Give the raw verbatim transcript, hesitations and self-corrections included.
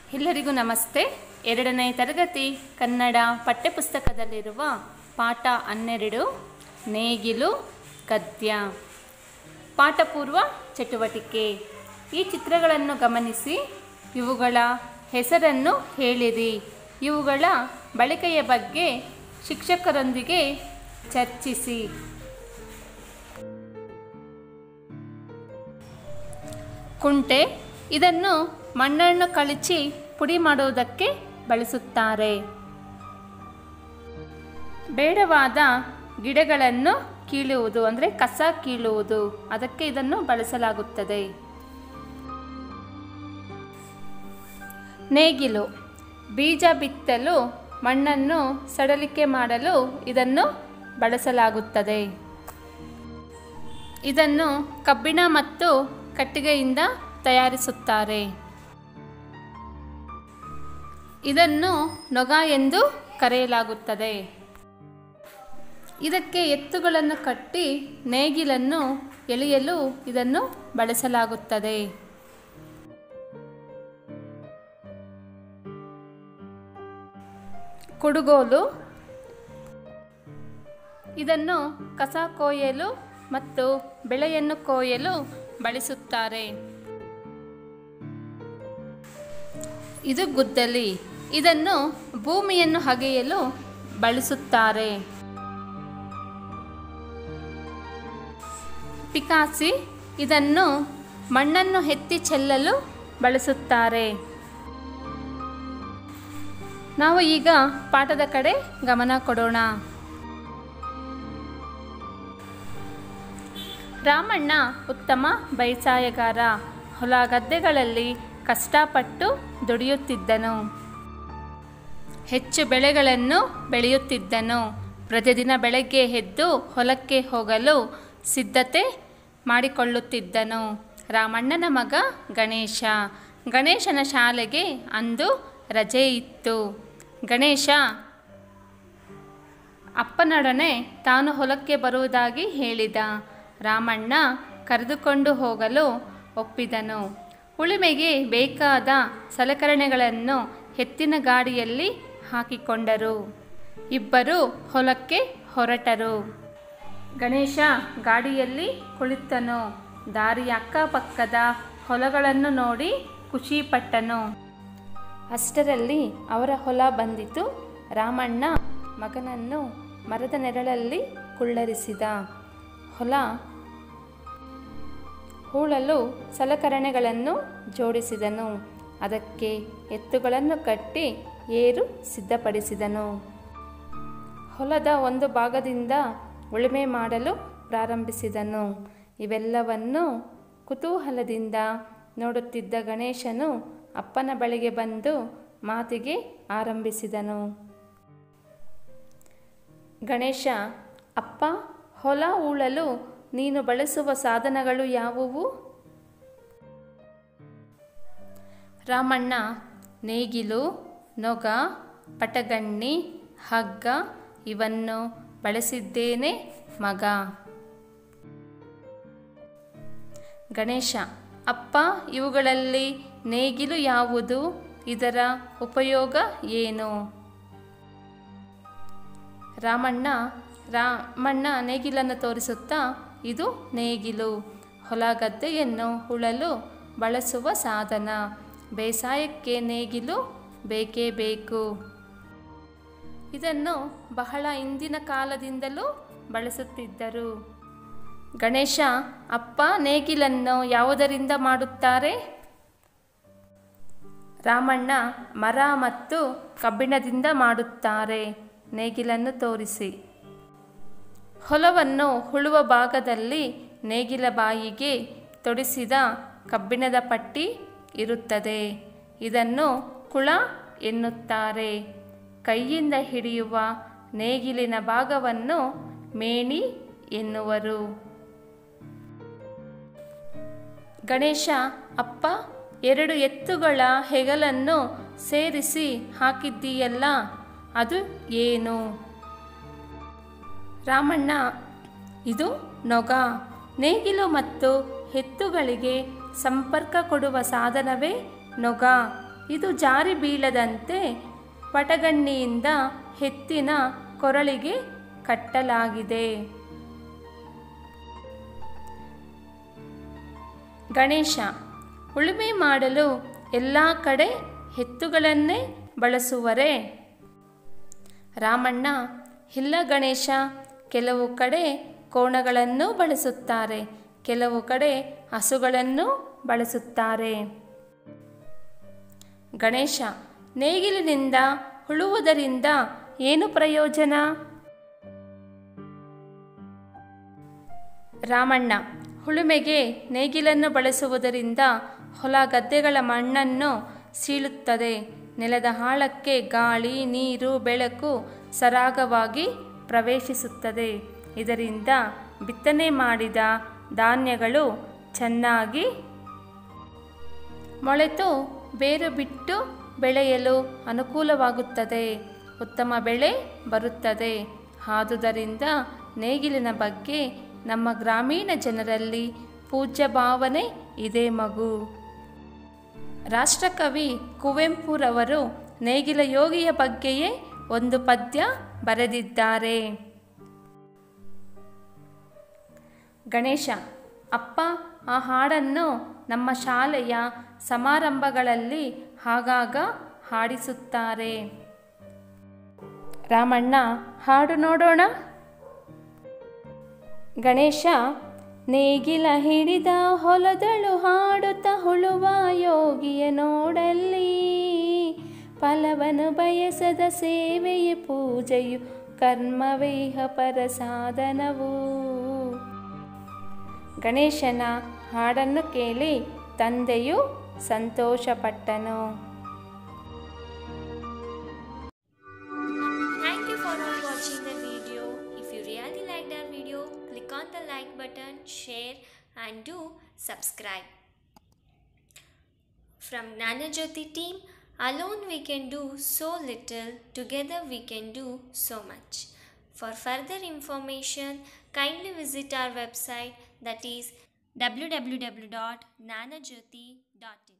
ಎಲ್ಲರಿಗೂ ನಮಸ್ತೆ. ಎರಡನೇ ತರಗತಿ ಕನ್ನಡ ಪಠ್ಯಪುಸ್ತಕದಲ್ಲಿರುವ ಪಾಠ ಹನ್ನೆರಡು ನೇಗಿಲು ಗದ್ಯ ಪಾಠಪೂರ್ವ ಚಟುವಟಿಕೆ. ಈ ಚಿತ್ರಗಳನ್ನು ಗಮನಿಸಿ ಇವುಗಳ ಹೆಸರನ್ನು ಹೇಳಿರಿ. ಇವುಗಳ ಬಳಕೆಯ ಬಗ್ಗೆ ಶಿಕ್ಷಕರೊಂದಿಗೆ ಚರ್ಚಿಸಿ. ಕುಂಟೆ, ಇದನ್ನು ಮಣ್ಣನ್ನು ಕಳಚಿ ಪುಡಿ ಮಾಡುವುದಕ್ಕೆ ಬಳಸುತ್ತಾರೆ. ಬೇಡವಾದ ಗಿಡಗಳನ್ನು ಕೀಳುವುದು ಅಂದರೆ ಕಸ ಕೀಳುವುದು, ಅದಕ್ಕೆ ಇದನ್ನು ಬಳಸಲಾಗುತ್ತದೆ. ನೇಗಿಲು, ಬೀಜ ಬಿತ್ತಲು ಮಣ್ಣನ್ನು ಸಡಿಲಿಕೆ ಮಾಡಲು ಇದನ್ನು ಬಳಸಲಾಗುತ್ತದೆ. ಇದನ್ನು ಕಬ್ಬಿಣ ಮತ್ತು ಕಟ್ಟಿಗೆಯಿಂದ ತಯಾರಿಸುತ್ತಾರೆ. ಇದನ್ನು ನೊಗ ಎಂದು ಕರೆಯಲಾಗುತ್ತದೆ. ಇದಕ್ಕೆ ಎತ್ತುಗಳನ್ನು ಕಟ್ಟಿ ನೇಗಿಲನ್ನು ಎಳೆಯಲು ಇದನ್ನು ಬಳಸಲಾಗುತ್ತದೆ. ಕುಡುಗೋಲು, ಇದನ್ನು ಕಸ ಕೊಯ್ಯಲು ಮತ್ತು ಬೆಳೆಯನ್ನು ಕೊಯ್ಯಲು ಬಳಸುತ್ತಾರೆ. ಇದು ಗುದ್ದಲಿ, ಇದನ್ನು ಭೂಮಿಯನ್ನು ಅಗೆಯಲು ಬಳಸುತ್ತಾರೆ. ಪಿಕಾಸಿ, ಇದನ್ನು ಮಣ್ಣನ್ನು ಎತ್ತಿ ಚೆಲ್ಲಲು ಬಳಸುತ್ತಾರೆ. ನಾವು ಈಗ ಪಾಠದ ಕಡೆ ಗಮನ ಕೊಡೋಣ. ರಾಮಣ್ಣ ಉತ್ತಮ ಬೇಸಾಯಗಾರ. ಹೊಲ ಗದ್ದೆಗಳಲ್ಲಿ ಕಷ್ಟಪಟ್ಟು ದುಡಿಯುತ್ತಿದ್ದನು. ಹೆಚ್ಚು ಬೆಳೆಗಳನ್ನು ಬೆಳೆಯುತ್ತಿದ್ದನು. ಪ್ರತಿದಿನ ಬೆಳಗ್ಗೆ ಎದ್ದು ಹೊಲಕ್ಕೆ ಹೋಗಲು ಸಿದ್ಧತೆ ಮಾಡಿಕೊಳ್ಳುತ್ತಿದ್ದನು. ರಾಮಣ್ಣನ ಮಗ ಗಣೇಶ. ಗಣೇಶನ ಶಾಲೆಗೆ ಅಂದು ರಜೆ ಇತ್ತು. ಗಣೇಶ ಅಪ್ಪನೊಡನೆ ತಾನು ಹೊಲಕ್ಕೆ ಬರುವುದಾಗಿ ಹೇಳಿದ. ರಾಮಣ್ಣ ಕರೆದುಕೊಂಡು ಹೋಗಲು ಒಪ್ಪಿದನು. ಉಳುಮೆಗೆ ಬೇಕಾದ ಸಲಕರಣೆಗಳನ್ನು ಎತ್ತಿನ ಗಾಡಿಯಲ್ಲಿ ಹಾಕಿಕೊಂಡರು. ಇಬ್ಬರು ಹೊಲಕ್ಕೆ ಹೊರಟರು. ಗಣೇಶ ಗಾಡಿಯಲ್ಲಿ ಕುಳಿತನು. ದಾರಿಯ ಅಕ್ಕಪಕ್ಕದ ಹೊಲಗಳನ್ನು ನೋಡಿ ಖುಷಿಪಟ್ಟನು. ಅಷ್ಟರಲ್ಲಿ ಅವರ ಹೊಲ ಬಂದಿತು. ರಾಮಣ್ಣ ಮಗನನ್ನು ಮರದ ನೆರಳಲ್ಲಿ ಕುಳ್ಳರಿಸಿದ. ಹೊಲ ಹೂಳಲು ಸಲಕರಣೆಗಳನ್ನು ಜೋಡಿಸಿದನು. ಅದಕ್ಕೆ ಎತ್ತುಗಳನ್ನು ಕಟ್ಟಿ ಏರು ಸಿದ್ಧಪಡಿಸಿದನು. ಹೊಲದ ಒಂದು ಭಾಗದಿಂದ ಉಳುಮೆ ಮಾಡಲು ಪ್ರಾರಂಭಿಸಿದನು. ಇವೆಲ್ಲವನ್ನು ಕುತೂಹಲದಿಂದ ನೋಡುತ್ತಿದ್ದ ಗಣೇಶನು ಅಪ್ಪನ ಬಳಿಗೆ ಬಂದು ಮಾತಿಗೆ ಆರಂಭಿಸಿದನು. ಗಣೇಶ, ಅಪ್ಪ, ಹೊಲ ಉಳಲು ನೀನು ಬಳಸುವ ಸಾಧನಗಳು ಯಾವುವು? ರಾಮಣ್ಣ, ನೇಗಿಲು, ನೊಗ, ಪಟಗಣ್ಣಿ, ಹಗ್ಗ ಇವನ್ನು ಬಳಸಿದ್ದೇನೆ ಮಗ. ಗಣೇಶ, ಅಪ್ಪ, ಇವುಗಳಲ್ಲಿ ನೇಗಿಲು ಯಾವುದು? ಇದರ ಉಪಯೋಗ ಏನು? ರಾಮಣ್ಣ ರಾಮಣ್ಣ ನೇಗಿಲನ್ನು ತೋರಿಸುತ್ತಾ, ಇದು ನೇಗಿಲು ಹೊಲ ಗದ್ದೆಯನ್ನು ಉಳಲು ಬಳಸುವ ಸಾಧನ. ಬೇಸಾಯಕ್ಕೆ ನೇಗಿಲು ಬೇಕೇ ಬೇಕು. ಇದನ್ನು ಬಹಳ ಹಿಂದಿನ ಕಾಲದಿಂದಲೂ ಬಳಸುತ್ತಿದ್ದರು. ಗಣೇಶ, ಅಪ್ಪ, ನೇಗಿಲನ್ನು ಯಾವುದರಿಂದ ಮಾಡುತ್ತಾರೆ? ರಾಮಣ್ಣ, ಮರ ಮತ್ತು ಕಬ್ಬಿಣದಿಂದ ಮಾಡುತ್ತಾರೆ. ನೇಗಿಲನ್ನು ತೋರಿಸಿ. ಹೊಲವನ್ನು ಉಳುವ ಭಾಗದಲ್ಲಿ ನೇಗಿಲ ಬಾಯಿಗೆ ತೊಡಿಸಿದ ಕಬ್ಬಿಣದ ಪಟ್ಟಿ ಇರುತ್ತದೆ. ಇದನ್ನು ಕುಳ ಎನ್ನುತ್ತಾರೆ. ಕೈಯಿಂದ ಹಿಡಿಯುವ ನೇಗಿಲಿನ ಭಾಗವನ್ನು ಮೇಣಿ ಎನ್ನುವರು. ಗಣೇಶ, ಅಪ್ಪ, ಎರಡು ಎತ್ತುಗಳ ಹೆಗಲನ್ನು ಸೇರಿಸಿ ಹಾಕಿದ್ದೀಯಲ್ಲ, ಅದು ಏನು? ರಾಮಣ್ಣ, ಇದು ನೊಗ. ನೇಗಿಲು ಮತ್ತು ಎತ್ತುಗಳಿಗೆ ಸಂಪರ್ಕ ಕೊಡುವ ಸಾಧನವೇ ನೊಗ. ಇದು ಜಾರಿ ಬೀಳದಂತೆ ಪಟಗಣ್ಣಿಯಿಂದ ಎತ್ತಿನ ಕೊರಳಿಗೆ ಕಟ್ಟಲಾಗಿದೆ. ಗಣೇಶ ಉಳುಮೆ ಮಾಡಲು ಎಲ್ಲ ಕಡೆ ಎತ್ತುಗಳನ್ನೇ ಬಳಸುವರೇ? ರಾಮಣ್ಣ ಇಲ್ಲ ಗಣೇಶ, ಕೆಲವು ಕಡೆ ಕೋಣಗಳನ್ನು ಬಳಸುತ್ತಾರೆ, ಕೆಲವು ಕಡೆ ಹಸುಗಳನ್ನು ಬಳಸುತ್ತಾರೆ. ಗಣೇಶ ನೇಗಿಲಿನಿಂದ ಉಳುವುದರಿಂದ ಏನು ಪ್ರಯೋಜನ? ರಾಮಣ್ಣ ಉಳುಮೆಗೆ ನೇಗಿಲನ್ನು ಬಳಸುವುದರಿಂದ ಹೊಲ ಗದ್ದೆಗಳ ಮಣ್ಣನ್ನು ಸೀಳುತ್ತದೆ. ನೆಲದ ಆಳಕ್ಕೆ ಗಾಳಿ, ನೀರು, ಬೆಳಕು ಸರಾಗವಾಗಿ ಪ್ರವೇಶಿಸುತ್ತದೆ. ಇದರಿಂದ ಬಿತ್ತನೆ ಮಾಡಿದ ಧಾನ್ಯಗಳು ಚೆನ್ನಾಗಿ ಮೊಳೆತು ಬೇರು ಬಿಟ್ಟು ಬೆಳೆಯಲು ಅನುಕೂಲವಾಗುತ್ತದೆ. ಉತ್ತಮ ಬೆಳೆ ಬರುತ್ತದೆ. ಆದುದರಿಂದ ನೇಗಿಲಿನ ಬಗ್ಗೆ ನಮ್ಮ ಗ್ರಾಮೀಣ ಜನರಲ್ಲಿ ಪೂಜ್ಯ ಭಾವನೆ ಇದೆ ಮಗು. ರಾಷ್ಟ್ರಕವಿ ಕುವೆಂಪುರವರು ನೇಗಿಲ ಯೋಗಿಯ ಬಗ್ಗೆಯೇ ಒಂದು ಪದ್ಯ ಬರೆದಿದ್ದಾರೆ. ಗಣೇಶ ಅಪ್ಪ ಆ ಹಾಡನ್ನು ನಮ್ಮ ಶಾಲೆಯ ಸಮಾರಂಭಗಳಲ್ಲಿ ಆಗಾಗ ಹಾಡಿಸುತ್ತಾರೆ. ರಾಮಣ್ಣ ಹಾಡು ನೋಡೋಣ. ಗಣೇಶ ನೇಗಿಲ ಹಿಡಿದ ಹೊಲದಳು ಹಾಡುತ್ತ ಹುಳುವ ಯೋಗಿಯ ನೋಡಲ್ಲಿ, ಫಲವನು ಬಯಸದ ಸೇವೆಯು ಪೂಜೆಯು ಕರ್ಮವೇಹ ಪರ ಸಾಧನವು. ಗಣೇಶನ ಹಾಡನ್ನು ಕೇಳಿ ತಂದೆಯು ಸಂತೋಷಪಟ್ಟನು. Thank you for all watching the video. If you really liked our video, click on the like button, share and do subscribe. From Gnanajyoti team, alone we can do so little, together we can do so much. For further information, kindly visit our website, that is w w w dot gnanajyoti dot in.